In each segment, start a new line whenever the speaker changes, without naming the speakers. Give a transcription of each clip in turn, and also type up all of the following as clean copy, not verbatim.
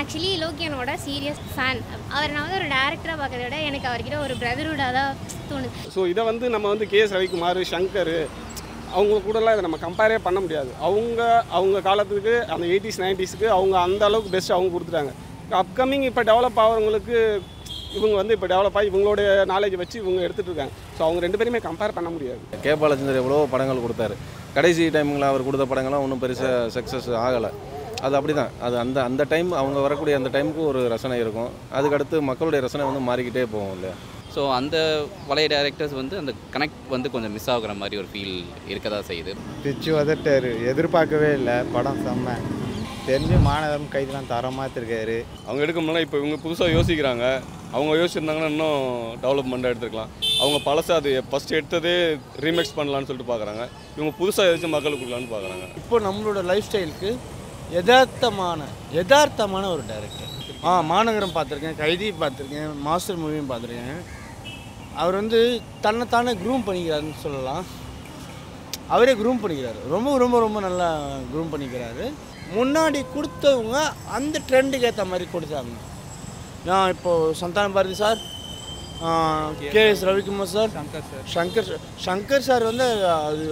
Actually லோக்கியனோட serious fan. அவர் நான் வந்து ஒரு டேரக்டராக பார்க்கறத விட எனக்கு அவர்கிட்ட ஒரு பிரதர்ஹுட்டாக தான் தோணுது.
ஸோ இதை வந்து நம்ம வந்து கேஎஸ் ரவிக்குமார், சங்கர் அவங்க கூடலாம் இதை நம்ம கம்பேரே பண்ண முடியாது. அவங்க காலத்துக்கு அந்த 80s 90ஸ்க்கு அவங்க அந்த அளவுக்கு பெஸ்ட் அவங்க கொடுத்துட்டாங்க. அப்கமிங் இப்போ டெவலப் ஆகிறவங்களுக்கு இவங்க வந்து இப்போ டெவலப் ஆகி இவங்களுடைய நாலேஜ் வச்சு இவங்க எடுத்துகிட்டு இருக்காங்க. ஸோ அவங்க ரெண்டு பேருமே கம்பேர் பண்ண முடியாது.
கே பாலச்சந்தர் எவ்வளோ படங்கள் கொடுத்தாரு. கடைசி டைமில் அவர் கொடுத்த படங்கள்லாம் ஒன்றும் பெருசாக சக்ஸஸ் ஆகலை. அது அப்படி தான். அது அந்த டைம் அவங்க வரக்கூடிய அந்த டைமுக்கு ஒரு ரசனை இருக்கும். அதுக்கடுத்து மக்களுடைய ரசனை வந்து மாறிக்கிட்டே போகும் இல்லையா.
ஸோ அந்த பழைய டேரக்டர்ஸ் வந்து அந்த கனெக்ட் வந்து கொஞ்சம் மிஸ் ஆகுற மாதிரி ஒரு ஃபீல் இருக்க தான் செய்யுது.
பிச்சு வதட்டாரு, எதிர்பார்க்கவே இல்லை. படம் செம்ம தெரிஞ்சு மாநகரம் கைதெல்லாம் தரமாக இருக்காரு.
அவங்க எடுக்கணும்னா இப்போ இவங்க புதுசாக யோசிக்கிறாங்க. அவங்க யோசிச்சிருந்தாங்கன்னா இன்னும் டெவலப்மெண்ட்டாக எடுத்துருக்கலாம். அவங்க பழசை அது ஃபஸ்ட்டு எடுத்ததே ரீமேக்ஸ் பண்ணலான்னு சொல்லிட்டு பார்க்குறாங்க. இவங்க புதுசாக எதாச்சும் மக்களுக்கு கொடுக்கலான்னு பார்க்குறாங்க.
இப்போ நம்மளோட லைஃப் ஸ்டைலுக்கு யதார்த்தமான ஒரு டைரக்டர். மாநகரம் பார்த்துருக்கேன், கைதி பார்த்துருக்கேன், மாஸ்டர் மூவியும் பார்த்துருக்கேன். அவர் வந்து தன்னைத்தானே க்ரூம் பண்ணிக்கிறாருன்னு சொல்லலாம். அவரே க்ரூம் பண்ணிக்கிறாரு. ரொம்ப ரொம்ப ரொம்ப நல்லா க்ரூம் பண்ணிக்கிறாரு. முன்னாடி கொடுத்தவங்க அந்த ட்ரெண்டுக்கு ஏற்ற மாதிரி கொடுத்தாங்க. நான் இப்போது Santhana Bharathi sir, KS Ravikumar sir, Shankar sir வந்து அது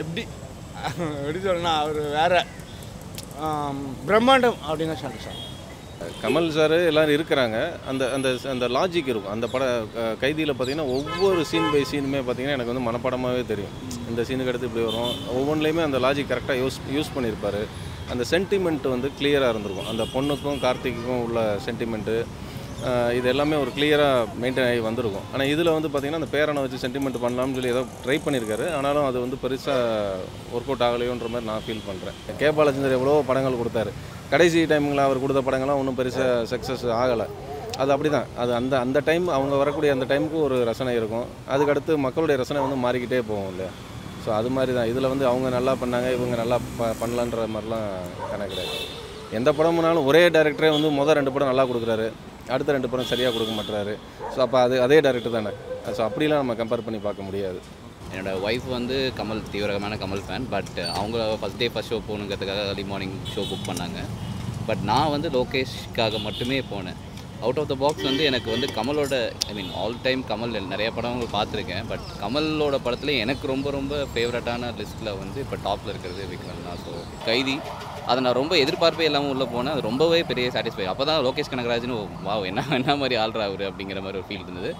எப்படி சொல்லணும்னா அவர் வேறு பிரம்மாண்டம் அப்படின்னா சங்கர் சார்.
கமல் சார் எல்லோரும் இருக்கிறாங்க. அந்த அந்த அந்த லாஜிக் இருக்கும். அந்த கைதியில் பார்த்திங்கன்னா ஒவ்வொரு சீன் பை சீனுமே பார்த்திங்கன்னா எனக்கு வந்து மனப்படமாகவே தெரியும். இந்த சீனுக்கு அடுத்து இப்படி வரும். ஒவ்வொன்றுலேயுமே அந்த லாஜிக் கரெக்டாக யூஸ் பண்ணியிருப்பார். அந்த சென்டிமெண்ட் வந்து கிளியராக இருந்திருக்கும். அந்த பொண்ணுக்கும் கார்த்திக்குக்கும் உள்ள சென்டிமெண்ட்டு இது எல்லாமே ஒரு கிளியராக மெயின்டைன் ஆகி வந்திருக்கும். ஆனால் இதில் வந்து பார்த்திங்கன்னா அந்த பேரனை வச்சு சென்டிமெண்ட் பண்ணலாம்னு சொல்லி ஏதோ ட்ரை பண்ணியிருக்காரு. ஆனாலும் அது வந்து பெருசாக ஒர்க் அவுட் ஆகலையோன்ற மாதிரி நான் ஃபீல் பண்ணுறேன். கே பாலச்சந்தர் எவ்வளோ படங்கள் கொடுத்தாரு. கடைசி டைமில் அவர் கொடுத்த படங்கள்லாம் ஒன்றும் பெருசாக சக்ஸஸ் ஆகலை. அது அப்படி தான். அது அந்த டைம் அவங்க வரக்கூடிய அந்த டைமுக்கு ஒரு ரசனை இருக்கும். அதுக்கடுத்து மக்களுடைய ரசனை வந்து மாறிக்கிட்டே போகும் இல்லையா. ஸோ அது மாதிரி தான். இதில் வந்து அவங்க நல்லா பண்ணாங்க, இவங்க நல்லா பண்ணலான்ற மாதிரிலாம் கணக்கு கிடையாது. எந்த படம்னாலும் ஒரே டேரக்டரே வந்து முதல் 2 படம் நல்லா கொடுக்குறாரு, அடுத்த 2 படம் சரியாக கொடுக்க மாட்டுறாரு. ஸோ அப்போ அதே டேரக்டர் தானே. ஸோ அப்படிலாம் நம்ம கம்பேர் பண்ணி பார்க்க முடியாது.
என்னோடய ஒய்ஃப் வந்து தீவிரமான கமல் ஃபேன். பட் அவங்க ஃபஸ்ட் ஷோ போகணுங்கிறதுக்காக ஏர்லி மார்னிங் ஷோ புக் பண்ணாங்க. பட் நான் வந்து லோகேஷ்காக மட்டுமே போனேன். அவுட் ஆஃப் த பாக்ஸ் வந்து எனக்கு வந்து கமலோட ஆல் டைம் கமல் நிறைய படங்கள் பார்த்துருக்கேன். பட் கமலோட படத்தில் எனக்கு ரொம்ப ரொம்ப ஃபேவரட்டான லிஸ்ட்டில் வந்து இப்போ டாப்பில் இருக்கிறது விக்ரம் தான். ஸோ கைதி அதை நான் ரொம்ப எதிர்பார்ப்பே இல்லாமல் உள்ளே போனேன். அது ரொம்பவே பெரிய சாட்டிஸ்ஃபை. அப்போ தான் லோகேஷ் கனகராஜ்னு என்ன மாதிரி ஆள்றா அவர் அப்படிங்கிற மாதிரி ஒரு ஃபீல் இருந்தது.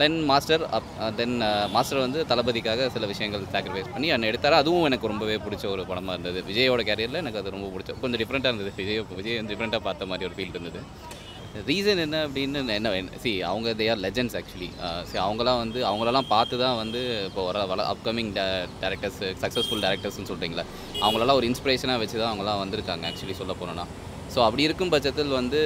மாஸ்டர் வந்து தளபதிக்காக சில விஷயங்கள் சாக்ரிஃபைஸ் பண்ணி என்னை எடுத்தார். அதுவும் எனக்கு ரொம்பவே பிடிச்ச ஒரு படமாக இருந்தது. விஜயோட கேரியரில் எனக்கு அது ரொம்ப பிடிச்ச கொஞ்சம் டிஃப்ரெண்ட்டாக இருந்தது. விஜய் வந்து டிஃப்ரெண்ட்டாக பார்த்த மாதிரி ஒரு ஃபீல் இருந்தது. ரீசன் என்ன அப்படின்னு அவங்க தே ஆர் லெஜெண்ட்ஸ் ஆக்சுவலி. அவங்களெல்லாம் பார்த்து தான் வந்து இப்போ அப்கமிங் டேரக்டர்ஸ், சக்ஸஸ்ஃபுல் டேரக்டர்ஸ்னு சொல்கிறீங்களா, அவங்களெல்லாம் ஒரு இன்ஸ்பிரேஷனாக வச்சு தான் அவங்களாம் வந்திருக்காங்க ஆக்சுவலி சொல்ல போனோன்னா. ஸோ அப்படி இருக்கும் பட்சத்தில் வந்து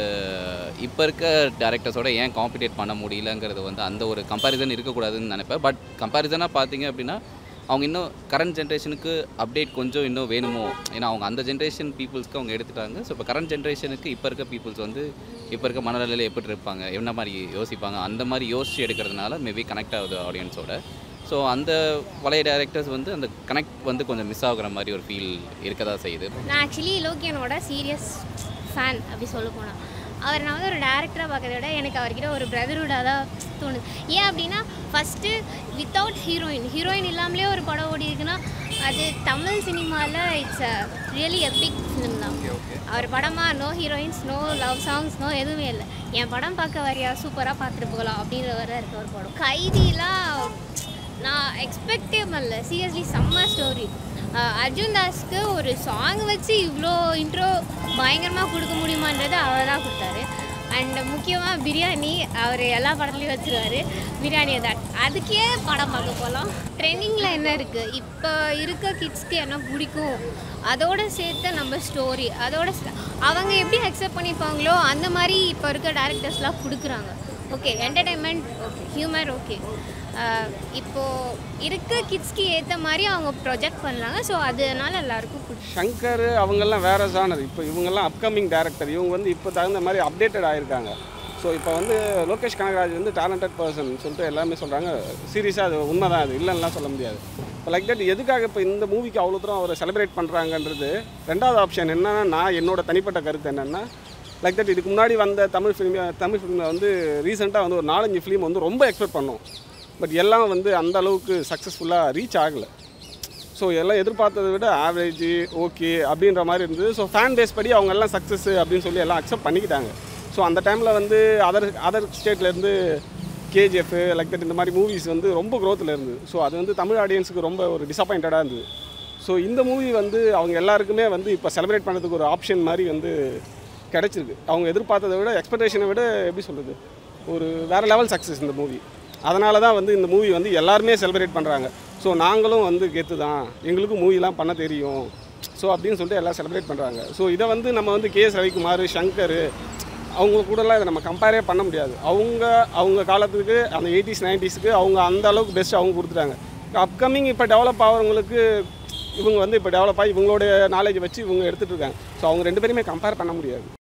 இப்போ இருக்க டேரக்டர்ஸோட ஏன் காம்படிட் பண்ண முடியலங்கிறது வந்து அந்த ஒரு கம்பேரிசன் இருக்கக்கூடாதுன்னு நினைப்பேன். பட் கம்பேரிசனாக பார்த்தீங்க அப்படின்னா அவங்க இன்னும் கரண்ட் ஜென்ரேஷனுக்கு அப்டேட் கொஞ்சம் இன்னும் வேணுமோ. ஏன்னா அவங்க அந்த ஜென்ரேஷன் பீப்புள்ஸ்க்கு அவங்க எடுத்துட்டாங்க. ஸோ இப்போ கரண்ட் ஜென்ரேஷனுக்கு இப்போ இருக்க பீப்புள்ஸ் வந்து இப்போ இருக்க மனநிலையில் எப்படி இருப்பாங்க, என்ன மாதிரி யோசிப்பாங்க, அந்த மாதிரி யோசித்து எடுக்கிறதுனால மேபி கனெக்ட் ஆகுது ஆடியன்ஸோட. ஸோ அந்த பழைய டேரக்டர்ஸ் வந்து அந்த கனெக்ட் வந்து கொஞ்சம் மிஸ் ஆகுற மாதிரி ஒரு ஃபீல் இருக்க தான் செய்யுது.
நான் ஆக்சுவலி லோக்கியனோட சீரியஸ் ஃபேன் அப்படி சொல்ல போனால். அவர் நான் வந்து ஒரு டேரக்டராக பார்க்கறத விட எனக்கு அவர்கிட்ட ஒரு பிரதர்ஹுட்டாக தான் தோணுது. ஏன் அப்படின்னா ஃபஸ்ட்டு வித்தவுட் ஹீரோயின் இல்லாமலே ஒரு படம் ஓடி இருக்குன்னா அது தமிழ் சினிமாவில் it's really a big film தான். அவர் படமாக no heroines, no love songs, no எதுவுமே இல்லை. என் படம் பார்க்க வரையா, சூப்பராக பார்த்துட்டு போகலாம் அப்படின்ற வர இருக்க ஒரு படம். கைதிலாம் நான் எக்ஸ்பெக்டே பண்ணல. சீரியஸ்லி செம்ம ஸ்டோரி. அர்ஜுன் தாஸ்க்கு ஒரு சாங் வச்சு இவ்வளோ இன்ட்ரோ பயங்கரமாக கொடுக்க முடியுமான்றது அவர் தான் கொடுத்தாரு. அண்ட் முக்கியமாக பிரியாணி அவர் எல்லா படத்துலையும் வச்சுருவார். பிரியாணியை தான் அதுக்கே படம் பார்க்க போகலாம். ட்ரெண்டிங்கில் என்ன இருக்குது, இப்போ இருக்க கிட்ஸ்க்கு என்ன பிடிக்கும், அதோடு சேர்த்து நம்ம ஸ்டோரி, அதோட அவங்க எப்படி அக்செப்ட் பண்ணிப்பாங்களோ அந்த மாதிரி இப்போ இருக்க டேரக்டர்ஸ்லாம் கொடுக்குறாங்க. Okay, entertainment okay, humour okay, இப்போது இருக்க கிட்ஸ்க்கு ஏற்ற மாதிரி அவங்க ப்ரொஜெக்ட் பண்ணுறாங்க. ஸோ அதனால எல்லாருக்கும் பிடிக்கும்.
சங்கர் அவங்கெல்லாம் வேறு ஜானர். இப்போ இவங்கெல்லாம் அப்கமிங் டேரக்டர். இவங்க வந்து இப்போ தகுந்த மாதிரி அப்டேட்டட் ஆகிருக்காங்க. ஸோ இப்போ வந்து லோகேஷ் கனகராஜ் வந்து டேலண்டட் பர்சன் சொல்லிட்டு எல்லாமே சொல்கிறாங்க. சீரியஸாக அது உண்மை தான், அது இல்லைன்னா சொல்ல முடியாது. இப்போ லைக் தட் எதுக்காக இப்போ இந்த மூவிக்கு அவ்வளோ தூரம் அவரை செலிப்ரேட் பண்ணுறாங்கன்றது ரெண்டாவது ஆப்ஷன். என்னென்னா நான் என்னோட தனிப்பட்ட கருத்து என்னென்னா லைக் தட். இதுக்கு முன்னாடி வந்த தமிழ் ஃபிலிமில் வந்து ரீசெண்டாக வந்து ஒரு 4-5 ஃபிலிம் வந்து ரொம்ப எக்ஸ்பெக்ட் பண்ணோம். பட் எல்லாம் வந்து அந்த அளவுக்கு சக்ஸஸ்ஃபுல்லாக ரீச் ஆகலை. ஸோ எல்லாம் எதிர்பார்த்ததை விட ஆவரேஜ் ஓகே அப்படின்ற மாதிரி இருந்தது. ஸோ ஃபேன் பேஸ் படி அவங்க எல்லாம் சக்ஸஸ் அப்படின்னு சொல்லி எல்லாம் அக்செப்ட் பண்ணிக்கிட்டாங்க. ஸோ அந்த டைமில் வந்து அதர் ஸ்டேட்லேருந்து கேஜிஎஃப் லைக் தட் இந்த மாதிரி மூவிஸ் வந்து ரொம்ப க்ரோத்தில் இருந்தது. ஸோ அது வந்து தமிழ் ஆடியன்ஸுக்கு ரொம்ப ஒரு டிசப்பாயிண்டடாக இருந்தது. ஸோ இந்த மூவி வந்து அவங்க எல்லாருக்குமே வந்து இப்போ செலிப்ரேட் பண்ணுறதுக்கு ஒரு ஆப்ஷன் மாதிரி வந்து கிடச்சிருக்கு. அவங்க எதிர்பார்த்ததை விட எக்ஸ்பெக்டேஷனை விட எப்படி சொல்கிறது ஒரு வேறு லெவல் சக்ஸஸ் இந்த மூவி. அதனால தான் வந்து இந்த மூவி வந்து எல்லாருமே செலிப்ரேட் பண்ணுறாங்க. ஸோ நாங்களும் வந்து கெத்து தான், எங்களுக்கும் மூவிலாம் பண்ண தெரியும், ஸோ அப்படின்னு சொல்லிட்டு எல்லாம் செலிப்ரேட் பண்ணுறாங்க. ஸோ இதை வந்து நம்ம வந்து கேஎஸ் ரவிக்குமார், சங்கர் அவங்க கூடலாம் இதை நம்ம கம்பேரே பண்ண முடியாது. அவங்க காலத்துக்கு அந்த 80s 90ஸ்க்கு அவங்க அந்த அளவுக்கு பெஸ்ட் அவங்க கொடுத்துட்டாங்க. அப்கமிங் இப்போ டெவலப் ஆகிறவங்களுக்கு இவங்க வந்து இப்போ டெவலப் ஆகி இவங்களோட நாலேஜ் வச்சு இவங்க எடுத்துகிட்டு இருக்காங்க. ஸோ அவங்க 2 பேருமே கம்பேர் பண்ண முடியாது.